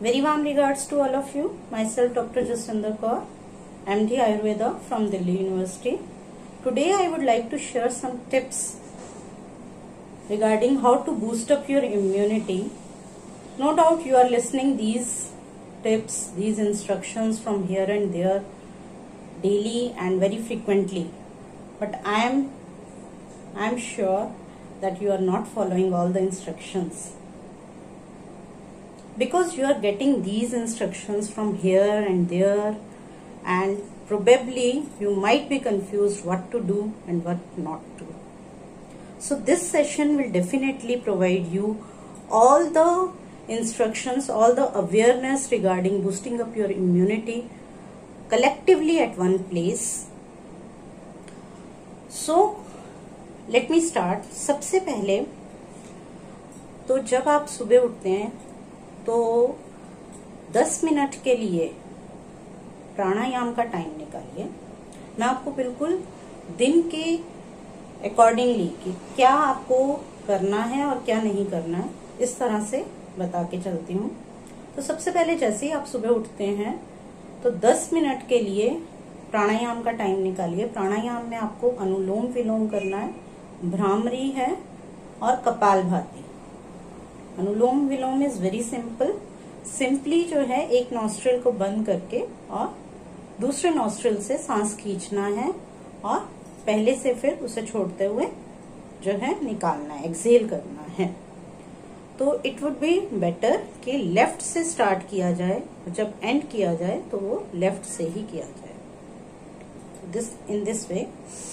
Very warm regards to all of you. Myself Dr. Jaswinder Kaur, MD Ayurveda from Delhi University. Today I would like to share some tips regarding how to boost up your immunity. No doubt you are listening these tips, these instructions from here and there daily and very frequently. But I am sure that you are not following all the instructions. Because you are getting these instructions from here and there, and probably you might be confused what to do and what not to. So this session will definitely provide you all the instructions, all the awareness regarding boosting up your immunity collectively at one place. So let me start. सबसे पहले तो जब आप सुबह उठते हैं तो 10 minute के लिए प्राणायाम का टाइम निकालिए। मैं आपको बिल्कुल दिन के अकॉर्डिंगली कि क्या आपको करना है और क्या नहीं करना है इस तरह से बता के चलती हूँ। तो सबसे पहले जैसे ही आप सुबह उठते हैं तो 10 मिनट के लिए प्राणायाम का टाइम निकालिए। प्राणायाम में आपको अनुलोम विलोम करना है, भ्रामरी है और Kapalbhati. Anulom Vilom is very simply जो है एक नॉस्ट्रिल को बंद करके और दूसरे नॉस्ट्रिल से सांस खींचना है और पहले से फिर उसे छोड़ते हुए जो है निकालना है, एक्सहेल करना है। तो इट वुड बी बेटर कि लेफ्ट से स्टार्ट किया जाए, जब एंड किया जाए तो वो लेफ्ट से ही किया जाए। In this way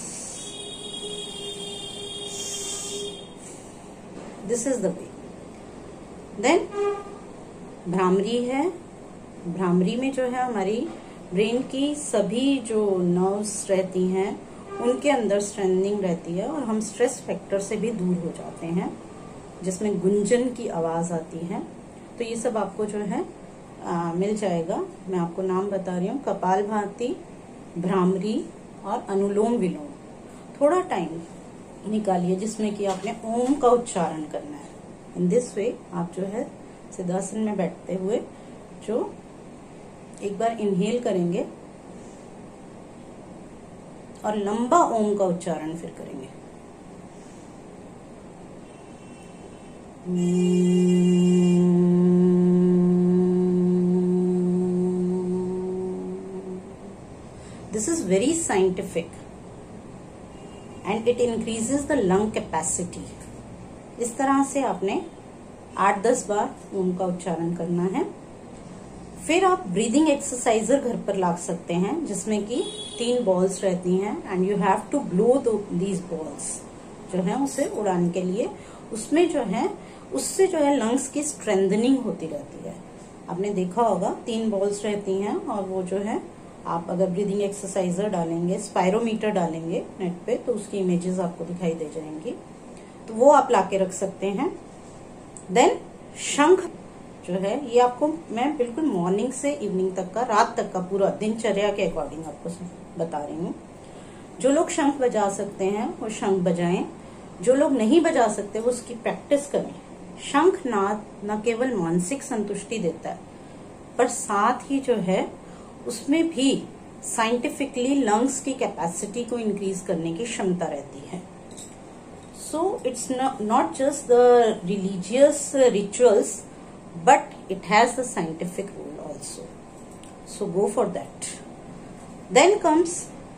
this is the way. Then Bhramari है। भ्रामरी में जो है हमारी ब्रेन की सभी जो नर्व्स रहती हैं उनके अंदर स्ट्रेंथनिंग रहती है और हम स्ट्रेस फैक्टर से भी दूर हो जाते हैं, जिसमें गुंजन की आवाज आती है। तो ये सब आपको जो है मिल जाएगा। मैं आपको नाम बता रही हूँ, कपालभाति, भ्रामरी और अनुलोम विलोम। थोड़ा टाइम निकालिए जिसमें कि आपने ओम का उच्चारण करना है। इन दिस वे आप जो है सिद्धासन में बैठते हुए जो एक बार इनहेल करेंगे और लंबा ओम का उच्चारण फिर करेंगे। This is very scientific and it increases the lung capacity. इस तरह से आपने 8-10 बार ओम का उच्चारण करना है। फिर आप ब्रीदिंग एक्सरसाइजर घर पर ला सकते हैं जिसमें कि 3 बॉल्स रहती हैं and you have to blow these balls जो है उसे उड़ाने के लिए। उसमें जो है उससे जो है लंग्स की स्ट्रेंथनिंग होती रहती है। आपने देखा होगा 3 बॉल्स रहती हैं और वो जो है आप अगर ब्रीदिंग एक्सरसाइजर डालेंगे, स्पायरोमीटर डालेंगे नेट पे तो उसकी इमेजेस आपको दिखाई दे जाएंगी। तो वो आप लाके रख सकते हैं। देन शंख जो है ये आपको मैं बिल्कुल मॉर्निंग से इवनिंग तक का, रात तक का पूरा दिनचर्या के अकॉर्डिंग आपको बता रही हूँ। जो लोग शंख बजा सकते हैं वो शंख बजाएं, जो लोग नहीं बजा सकते वो उसकी प्रैक्टिस करें। शंख नाद न केवल मानसिक संतुष्टि देता है पर साथ ही जो है उसमें भी साइंटिफिकली लंग्स की कैपेसिटी को इंक्रीज करने की क्षमता रहती है। So it's not just the religious rituals, but it has the scientific role also. So go for that. Then comes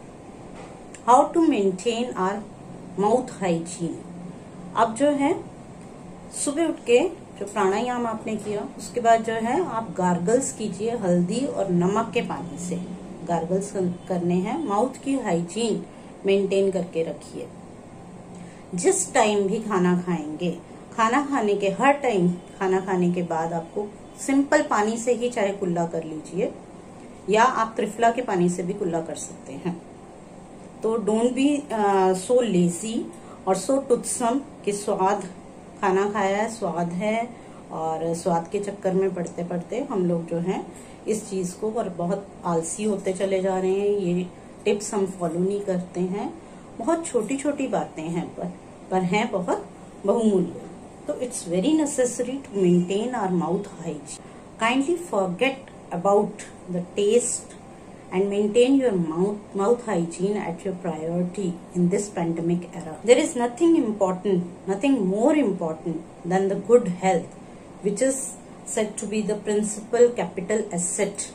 how to maintain our mouth hygiene. अब जो है सुबह उठ के जो प्राणायाम आपने किया उसके बाद जो है आप गार्गल्स कीजिए हल्दी और नमक के पानी से। गार्गल्स करने हैं, माउथ की हाइजीन मेंटेन करके रखिए। जिस टाइम भी खाना खाएंगे, खाना खाने के हर टाइम खाना खाने के बाद आपको सिंपल पानी से ही चाहे कुल्ला कर लीजिए या आप त्रिफला के पानी से भी कुल्ला कर सकते हैं। तो डोंट बी सो लेजी और सो टुत्सम कि स्वाद, खाना खाया है स्वाद है और स्वाद के चक्कर में पड़ते पड़ते हम लोग जो है इस चीज को और बहुत आलसी होते चले जा रहे हैं। ये टिप्स हम फॉलो नहीं करते हैं। बहुत छोटी छोटी बातें हैं पर हैं बहुत बहुमूल्य। तो it's very necessary to maintain our mouth hygiene. Kindly forget about the taste and maintain your mouth hygiene at your priority in this pandemic era. There is nothing important, nothing more important than the good health, which is said to be the principal capital asset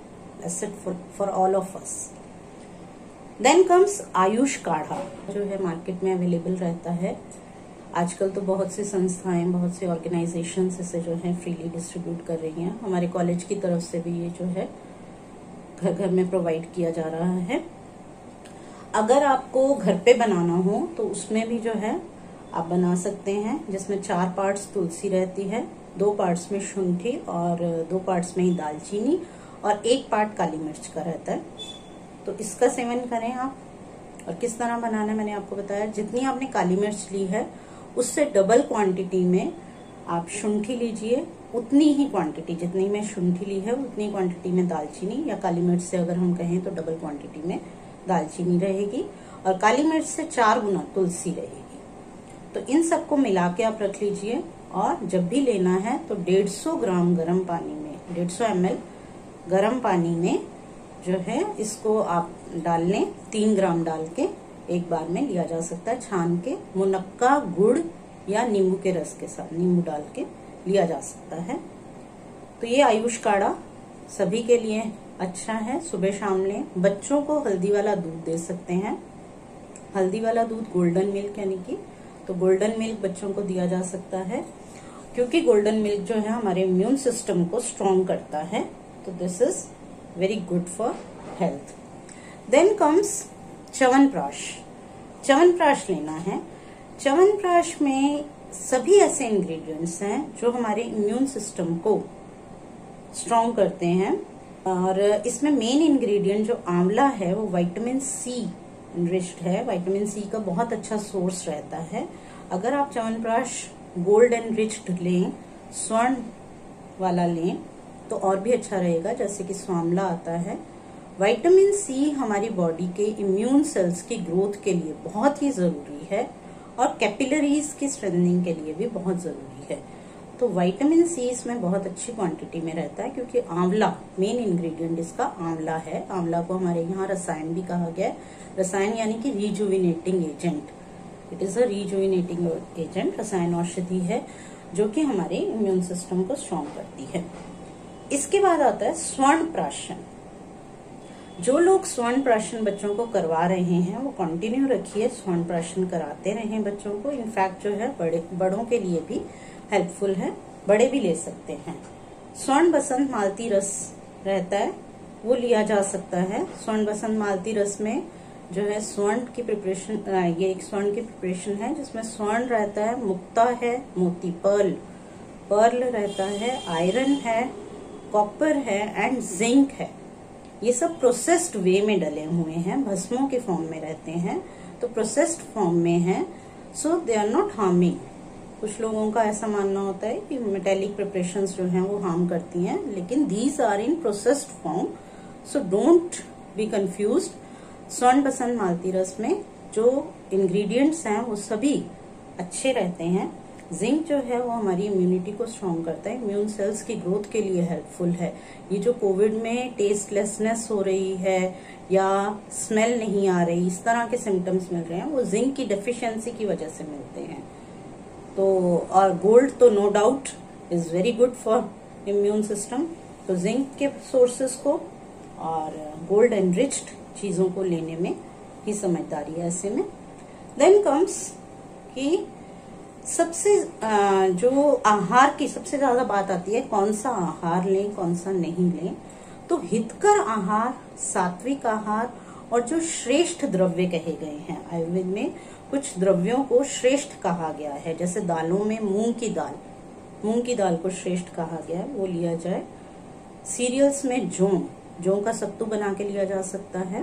for all of us. Then comes Ayush kadha, जो है market में available रहता है। आजकल तो बहुत सी संस्थाएं, बहुत सी ऑर्गेनाइजेशंस इसे जो है फ्रीली डिस्ट्रीब्यूट कर रही हैं। हमारे कॉलेज की तरफ से भी ये जो है घर घर में प्रोवाइड किया जा रहा है। अगर आपको घर पे बनाना हो तो उसमें भी जो है आप बना सकते हैं, जिसमें 4 पार्ट्स तुलसी रहती है, 2 पार्ट्स में शुंठी और 2 पार्ट्स में ही दालचीनी और 1 पार्ट काली मिर्च का रहता है। तो इसका सेवन करें आप। और किस तरह बनाना है मैंने आपको बताया। जितनी आपने काली मिर्च ली है उससे डबल क्वांटिटी में आप शुंठी लीजिए, उतनी ही क्वांटिटी जितनी में शुंठी ली है उतनी क्वांटिटी में दालचीनी, या काली मिर्च से अगर हम कहें तो डबल क्वांटिटी में दालचीनी रहेगी, और काली मिर्च से 4 गुना तुलसी रहेगी। तो इन सबको मिला के आप रख लीजिए, और जब भी लेना है तो 150 ग्राम गर्म पानी में, 150 ml गर्म पानी में जो है इसको आप डाल लें। 3 ग्राम डाल के एक बार में लिया जा सकता है, छान के मुनक्का गुड़ या नींबू के रस के साथ, नींबू डाल के लिया जा सकता है। तो ये आयुष काढ़ा सभी के लिए अच्छा है, सुबह शाम लें। बच्चों को हल्दी वाला दूध दे सकते हैं, हल्दी वाला दूध गोल्डन मिल्क यानी कि, तो गोल्डन मिल्क बच्चों को दिया जा सकता है, क्योंकि गोल्डन मिल्क जो है हमारे इम्यून सिस्टम को स्ट्रॉन्ग करता है। तो this is very good for health. Then comes Chyawanprash. Chyawanprash लेना है। च्यवनप्राश में सभी ऐसे इंग्रेडिएंट्स हैं जो हमारे इम्यून सिस्टम को स्ट्रॉन्ग करते हैं, और इसमें मेन इंग्रेडिएंट जो आंवला है वो विटामिन सी इनरिच्ड है। विटामिन सी का बहुत अच्छा सोर्स रहता है। अगर आप च्यवनप्राश गोल्ड एनरिच्ड लें, स्वर्ण वाला लें तो और भी अच्छा रहेगा, जैसे कि स्वामला आता है। विटामिन सी हमारी बॉडी के इम्यून सेल्स की ग्रोथ के लिए बहुत ही जरूरी है, और कैपिलरीज की स्ट्रेंथनिंग के लिए भी बहुत जरूरी है। तो विटामिन सी इसमें बहुत अच्छी क्वांटिटी में रहता है, क्योंकि आंवला मेन इंग्रेडिएंट इसका आंवला है। आंवला को हमारे यहाँ रसायन भी कहा गया है। रसायन यानी कि rejuvenating agent, it is a rejuvenating agent, रसायन औषधि है जो कि हमारे इम्यून सिस्टम को स्ट्रॉन्ग करती है। इसके बाद आता है स्वर्ण प्राशन। जो लोग स्वर्ण प्राशन बच्चों को करवा रहे हैं वो कंटिन्यू रखिए, स्वर्ण प्राशन कराते रहें बच्चों को। इनफैक्ट जो है बड़ों के लिए भी हेल्पफुल है, बड़े भी ले सकते हैं। स्वर्ण बसंत मालती रस रहता है, वो लिया जा सकता है। स्वर्ण बसंत मालती रस में जो है स्वर्ण की प्रिपरेशन, ये एक स्वर्ण की प्रिपरेशन है जिसमें स्वर्ण रहता है, मुक्ता है, मोती पर्ल रहता है, आयरन है, कॉपर है एंड जिंक है। ये सब प्रोसेस्ड वे में डले हुए हैं, भस्मों के फॉर्म में रहते हैं, तो प्रोसेस्ड फॉर्म में है, so they are not harming. कुछ लोगों का ऐसा मानना होता है कि मेटेलिक प्रिपरेशंस जो हैं वो हार्म करती हैं, लेकिन these are in processed form, so don't be confused. Swarna Basant मालती रस में जो इंग्रेडिएंट्स हैं वो सभी अच्छे रहते हैं। जिंक जो है वो हमारी इम्यूनिटी को स्ट्रॉन्ग करता है, इम्यून सेल्स की ग्रोथ के लिए हेल्पफुल है। ये जो कोविड में टेस्टलेसनेस हो रही है या स्मेल नहीं आ रही, इस तरह के सिम्टम्स मिल रहे हैं, वो जिंक की डेफिशिएंसी की वजह से मिलते हैं। तो और गोल्ड तो no doubt is very good for immune system. तो जिंक के सोर्सेस को और गोल्ड एनरिच्ड चीजों को लेने में ही समझदारी है ऐसे में। देन कम्स कि सबसे जो आहार की सबसे ज्यादा बात आती है, कौन सा आहार लें कौन सा नहीं लें। तो हितकर आहार, सात्विक आहार और जो श्रेष्ठ द्रव्य कहे गए हैं, आयुर्वेद में कुछ द्रव्यों को श्रेष्ठ कहा गया है, जैसे दालों में मूंग की दाल को श्रेष्ठ कहा गया है, वो लिया जाए। सीरियल्स में जौ का सत्तू बना के लिया जा सकता है।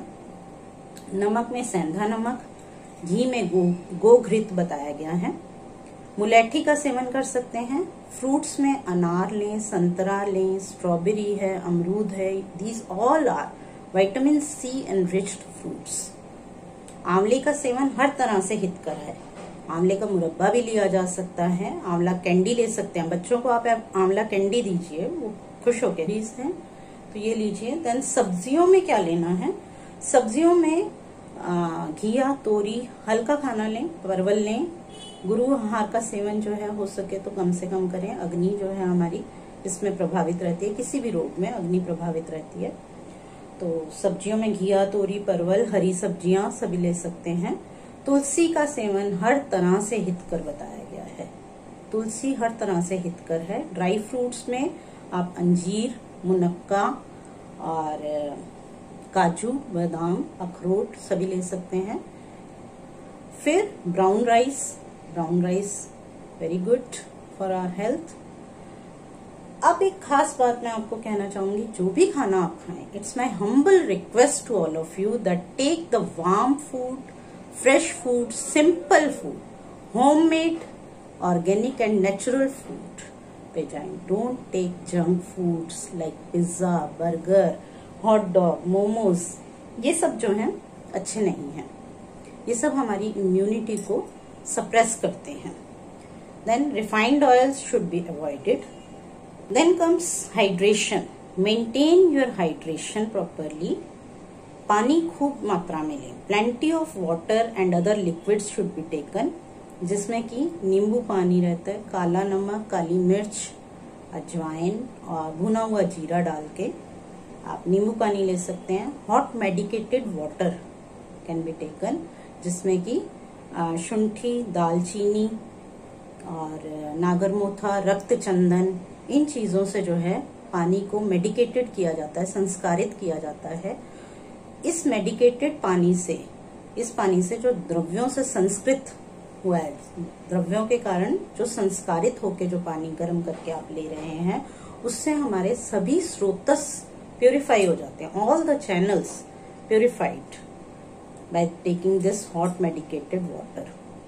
नमक में सेंधा नमक, घी में गोघृत बताया गया है। मुलैठी का सेवन कर सकते हैं। फ्रूट्स में अनार लें, संतरा लें, स्ट्रॉबेरी है, अमरूद है, these all are vitamin C enriched fruits. आंवले का सेवन हर तरह से हितकर है। आंवले का मुरब्बा भी लिया जा सकता है। आंवला कैंडी ले सकते हैं, बच्चों को आप आंवला कैंडी दीजिए, वो खुश होके हैं तो ये लीजिए। देन सब्जियों में क्या लेना है, सब्जियों में घिया, तोरी, हल्का खाना लें, परवल लें। गुरु आहार का सेवन जो है हो सके तो कम से कम करें। अग्नि जो है हमारी इसमें प्रभावित रहती है, किसी भी रोग में अग्नि प्रभावित रहती है। तो सब्जियों में घिया, तोरी, परवल, हरी सब्जियां सभी ले सकते हैं। तुलसी का सेवन हर तरह से हितकर बताया गया है, तुलसी हर तरह से हितकर है। ड्राई फ्रूट्स में आप अंजीर, मुनक्का और काजू, बादाम, अखरोट सभी ले सकते हैं। फिर brown rice very good for our health. अब एक खास बात मैं आपको कहना चाहूंगी, जो भी खाना आप खाएं, it's my humble request to all of you that take the warm food, fresh food, simple food, homemade, organic and natural food पे जाएं। Don't take junk foods like pizza, burger, hot dog, momos. ये सब जो हैं अच्छे नहीं हैं, ये सब हमारी इम्यूनिटी को सप्रेस करते हैं। Then refined oils should be avoided. Then comes hydration. Maintain your hydration properly. पानी खूब मात्रा में लें। Plenty of water and other liquids should be taken, जिसमें कि नींबू पानी रहता है, काला नमक, काली मिर्च, अजवाइन और भुना हुआ जीरा डाल के आप नींबू पानी ले सकते हैं। Hot medicated water can be taken, जिसमें कि शुंठी, दालचीनी और नागरमोथा, रक्त चंदन, इन चीजों से जो है पानी को मेडिकेटेड किया जाता है, संस्कारित किया जाता है। इस मेडिकेटेड पानी से, इस पानी से जो द्रव्यों से संस्कृत हुआ है, द्रव्यों के कारण जो संस्कारित होके जो पानी गर्म करके आप ले रहे हैं, उससे हमारे सभी स्रोतस प्यूरिफाई हो जाते हैं। All the channels purified by taking this hot medicated water.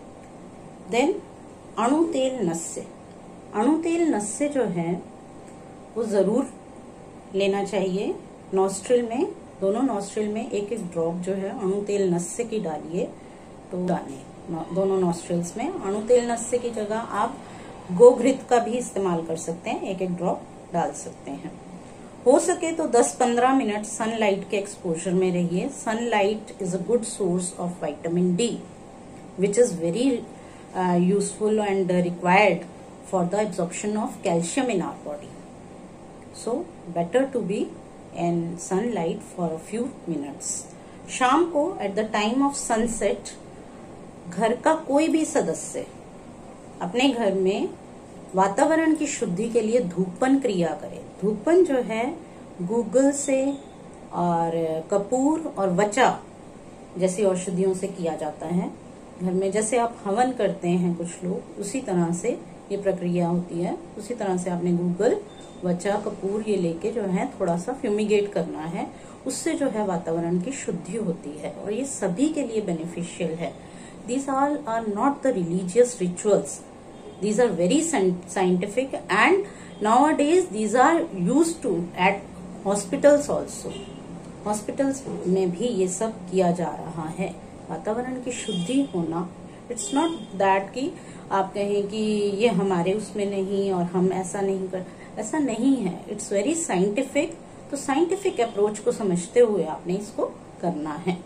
Then Anu tel नस्य, अणु तेल नस्य जो है वो जरूर लेना चाहिए। नॉस्ट्रिल में, दोनों नॉस्ट्रिल में एक एक ड्रॉप जो है अणु तेल नस्य की डालिए, तो दाने दोनों नॉस्ट्रिल्स में। अणु तेल नस्य की जगह आप गोघृत का भी इस्तेमाल कर सकते हैं, एक एक ड्रॉप डाल सकते हैं। हो सके तो 10-15 मिनट सनलाइट के एक्सपोजर में रहिए। Sunlight is a good source of vitamin D which is very useful and required for the absorption of calcium in our body. So better to be in sunlight for a few minutes. शाम को at the time of sunset घर का कोई भी सदस्य अपने घर में वातावरण की शुद्धि के लिए धूपन क्रिया करे। धूपन जो है गूगल से और कपूर और वचा जैसी औषधियों से किया जाता है। घर में जैसे आप हवन करते हैं कुछ लोग, उसी तरह से ये प्रक्रिया होती है। उसी तरह से आपने गूगल, वचा, कपूर ये लेके जो है थोड़ा सा फ्यूमिगेट करना है, उससे जो है वातावरण की शुद्धि होती है और ये सभी के लिए बेनिफिशियल है। These all are not the religious rituals, these are very scientific and nowadays these are used to at hospitals also. Hospitals में भी ये सब किया जा रहा है। वातावरण की शुद्धि होना, इट्स नॉट दैट कि आप कहें कि ये हमारे उसमें नहीं और हम ऐसा नहीं कर, ऐसा नहीं है। It's very scientific. तो साइंटिफिक अप्रोच को समझते हुए आपने इसको करना है।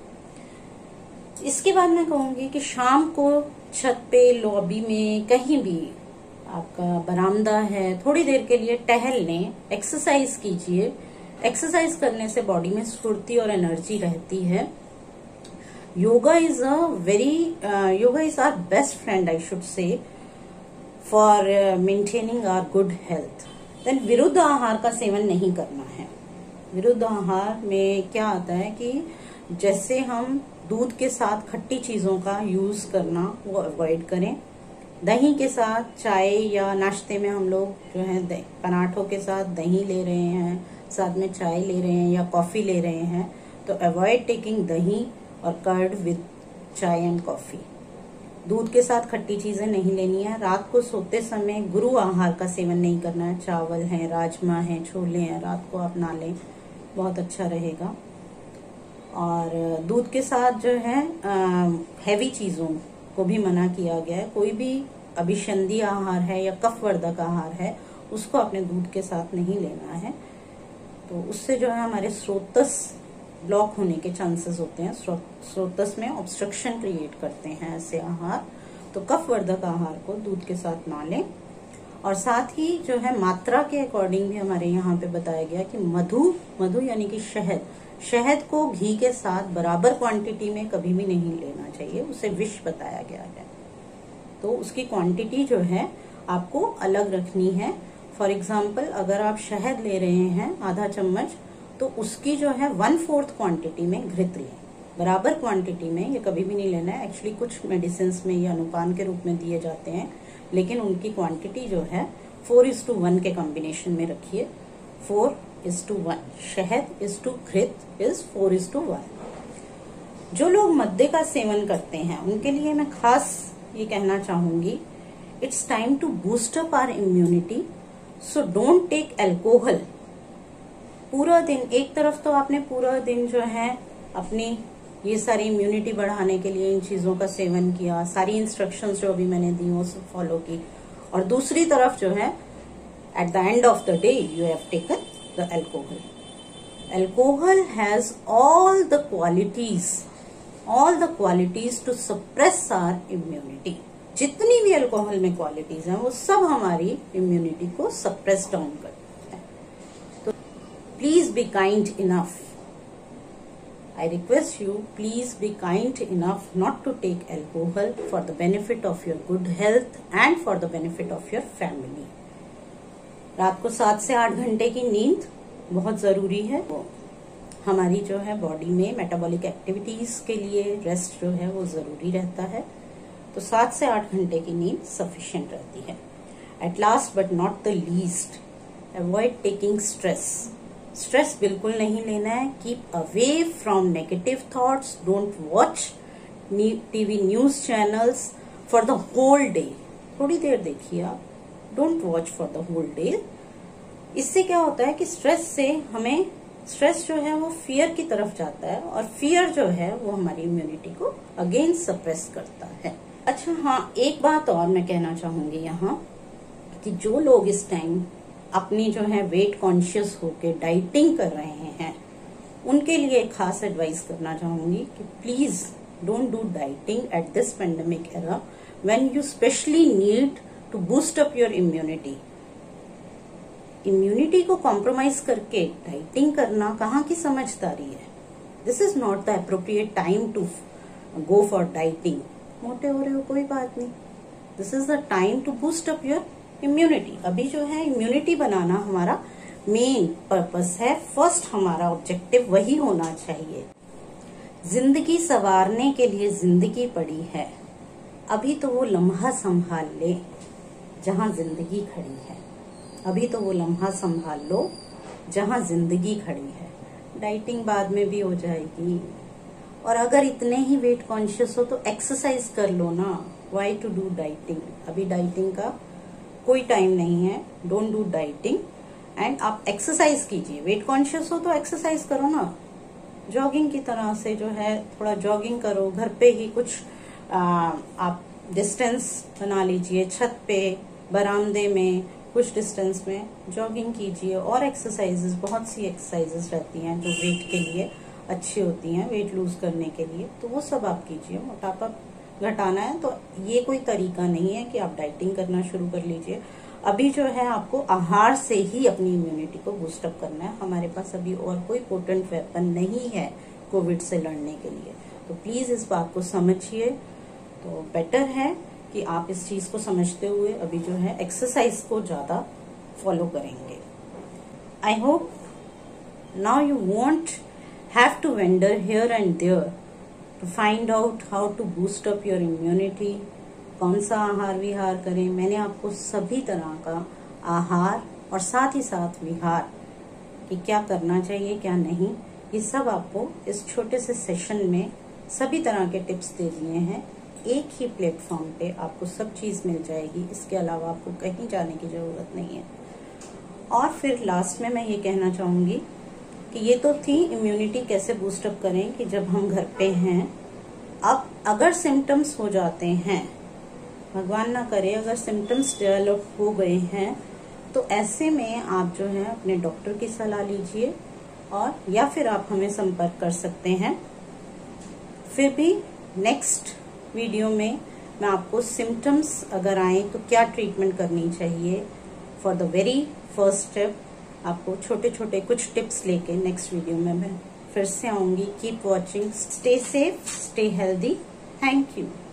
इसके बाद मैं कहूंगी कि शाम को छत पे, लॉबी में, कहीं भी आपका बरामदा है, थोड़ी देर के लिए टहल लें, एक्सरसाइज कीजिए। एक्सरसाइज करने से बॉडी में स्फूर्ति और एनर्जी रहती है। Yoga is our best friend, I should say, for maintaining our good health. Then विरुद्ध आहार का सेवन नहीं करना है। विरुद्ध आहार में क्या आता है कि जैसे हम दूध के साथ खट्टी चीजों का यूज करना वो अवॉइड करें। दही के साथ चाय या नाश्ते में हम लोग जो है पराठों के साथ दही ले रहे हैं, साथ में चाय ले रहे हैं या कॉफी ले रहे हैं, तो अवॉइड टेकिंग दही और curd with chai and coffee. दूध के साथ खट्टी चीजें नहीं लेनी है। रात को सोते समय गुरु आहार का सेवन नहीं करना है। चावल है, राजमा है, छोले हैं, रात को आप ना लें, बहुत अच्छा रहेगा। और दूध के साथ जो है हैवी चीजों को भी मना किया गया है। कोई भी अभिसंधि आहार है या कफवर्धक आहार है उसको आपने दूध के साथ नहीं लेना है। तो उससे जो है हमारे स्रोतस ब्लॉक होने के चांसेस होते हैं, स्रोतस में ऑब्स्ट्रक्शन क्रिएट करते हैं ऐसे आहार। तो कफवर्धक आहार को दूध के साथ ना लें। और साथ ही जो है मात्रा के अकॉर्डिंग भी हमारे यहाँ पे बताया गया कि मधु यानी कि शहद को घी के साथ बराबर क्वांटिटी में कभी भी नहीं लेना चाहिए, उसे विष बताया गया है। तो उसकी क्वांटिटी जो है आपको अलग रखनी है। फॉर एग्जाम्पल अगर आप शहद ले रहे हैं आधा चम्मच, तो उसकी जो है 1/4 क्वांटिटी में घृत लें। बराबर क्वांटिटी में ये कभी भी नहीं लेना है। एक्चुअली कुछ मेडिसिन में ये अनुपान के रूप में दिए जाते हैं, लेकिन उनकी क्वांटिटी जो है 4:1 के कॉम्बिनेशन में रखिए। 4:1 शहद टू घृत इज 4:1। जो लोग मद्य का सेवन करते हैं उनके लिए मैं खास ये कहना चाहूंगी, it's time to boost up our immunity, so don't take alcohol. पूरा दिन एक तरफ तो आपने पूरा दिन जो है अपनी ये सारी इम्यूनिटी बढ़ाने के लिए इन चीजों का सेवन किया, सारी इंस्ट्रक्शंस जो अभी मैंने दी वो सब फॉलो की, और दूसरी तरफ जो है at the end of the day you have taken the alcohol. Alcohol has all the qualities to suppress our immunity. जितनी भी अल्कोहल में क्वालिटीज हैं वो सब हमारी इम्यूनिटी को सप्रेस डाउन करती है। तो please be kind enough. I request you, please be kind enough not to take alcohol for the benefit of your good health and for the benefit of your family. रात को 7 से 8 घंटे की नींद बहुत जरूरी है। हमारी जो है बॉडी में मेटाबॉलिक एक्टिविटीज के लिए रेस्ट जो है वो जरूरी रहता है। तो 7 से 8 घंटे की नींद सफिशिएंट रहती है। At last but not the least, avoid taking stress बिल्कुल नहीं लेना है। Keep away from negative thoughts. Don't watch TV news channels for the whole day. थोड़ी देर देखिए आप, don't watch for the whole day. इससे क्या होता है कि स्ट्रेस जो है वो फियर की तरफ जाता है, और फियर जो है वो हमारी इम्यूनिटी को अगेन सप्रेस करता है। अच्छा हाँ, एक बात और मैं कहना चाहूंगी यहाँ कि जो लोग इस टाइम अपनी जो है वेट कॉन्शियस होके डाइटिंग कर रहे हैं, उनके लिए खास एडवाइस करना चाहूंगी कि please don't do dieting at this pandemic era when you specially need to boost up your immunity. Immunity को कॉम्प्रोमाइज करके डाइटिंग करना कहाँ की समझदारी है। This is not the appropriate time to go for dieting. मोटे हो रहे हो कोई बात नहीं, this is the time to boost up your immunity. अभी जो है इम्यूनिटी बनाना हमारा मेन पर्पस है। फर्स्ट हमारा ऑब्जेक्टिव वही होना चाहिए। जिंदगी संवारने के लिए जिंदगी पड़ी है, अभी तो वो लम्हा संभाल ले जहां जिंदगी खड़ी है। अभी तो वो लम्हा संभाल लो जहां जिंदगी खड़ी है। डाइटिंग बाद में भी हो जाएगी। और अगर इतने ही वेट कॉन्शियस हो तो एक्सरसाइज कर लो ना। Why to do dieting? अभी डाइटिंग का कोई टाइम नहीं है। डोंट डू डाइटिंग एंड आप एक्सरसाइज कीजिए। वेट कॉन्शियस हो तो एक्सरसाइज करो ना, जॉगिंग की तरह से जो है थोड़ा जॉगिंग करो। घर पे ही कुछ आप डिस्टेंस बना लीजिए, छत पे बरामदे में कुछ डिस्टेंस में जॉगिंग कीजिए। और एक्सरसाइजेस, बहुत सी एक्सरसाइजेस रहती हैं जो वेट के लिए अच्छी होती हैं, वेट लूज करने के लिए, तो वो सब आप कीजिए। मोटापा घटाना है तो ये कोई तरीका नहीं है कि आप डाइटिंग करना शुरू कर लीजिए। अभी जो है आपको आहार से ही अपनी इम्यूनिटी को बूस्ट अप करना है। हमारे पास अभी और कोई पोटेंट वेपन नहीं है कोविड से लड़ने के लिए। तो प्लीज इस बात को समझिए। तो बेटर है कि आप इस चीज को समझते हुए अभी जो है एक्सरसाइज को ज्यादा फॉलो करेंगे। I hope now you won't have to wander here and there to find out how to boost up your immunity. कौन सा आहार विहार करें, मैंने आपको सभी तरह का आहार और साथ ही साथ विहार कि क्या करना चाहिए क्या नहीं, ये सब आपको इस छोटे से सेशन में सभी तरह के टिप्स दे दिए हैं। एक ही प्लेटफॉर्म पे आपको सब चीज मिल जाएगी। इसके अलावा आपको कहीं जाने की जरूरत नहीं है। और फिर लास्ट में मैं ये कहना चाहूंगी कि ये तो थी इम्यूनिटी कैसे बूस्ट अप करें कि जब हम घर पे हैं। अब अगर सिम्टम्स हो जाते हैं, भगवान ना करे अगर सिम्टम्स डेवलप हो गए हैं, तो ऐसे में आप जो है अपने डॉक्टर की सलाह लीजिए, और या फिर आप हमें संपर्क कर सकते हैं। फिर भी नेक्स्ट वीडियो में मैं आपको सिम्टम्स अगर आए तो क्या ट्रीटमेंट करनी चाहिए, for the very first step आपको छोटे छोटे कुछ टिप्स लेके नेक्स्ट वीडियो में मैं फिर से आऊंगी। Keep watching, stay safe, stay healthy. Thank you.